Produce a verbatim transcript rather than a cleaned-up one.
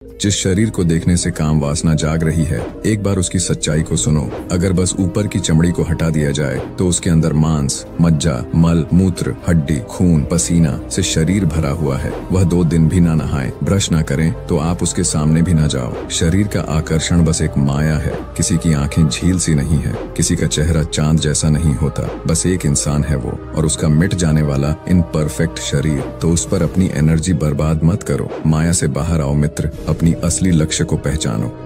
जिस शरीर को देखने से काम वासना जाग रही है, एक बार उसकी सच्चाई को सुनो। अगर बस ऊपर की चमड़ी को हटा दिया जाए तो उसके अंदर मांस, मज्जा, मल, मूत्र, हड्डी, खून, पसीना से शरीर भरा हुआ है। वह दो दिन भी ना नहाए, ब्रश ना करें तो आप उसके सामने भी ना जाओ। शरीर का आकर्षण बस एक माया है। किसी की आंखें झील सी नहीं है, किसी का चेहरा चांद जैसा नहीं होता। बस एक इंसान है वो, और उसका मिट जाने वाला इन परफेक्ट शरीर। तो उस पर अपनी एनर्जी बर्बाद मत करो। माया से बाहर आओ मित्र, अपनी असली लक्ष्य को पहचानो।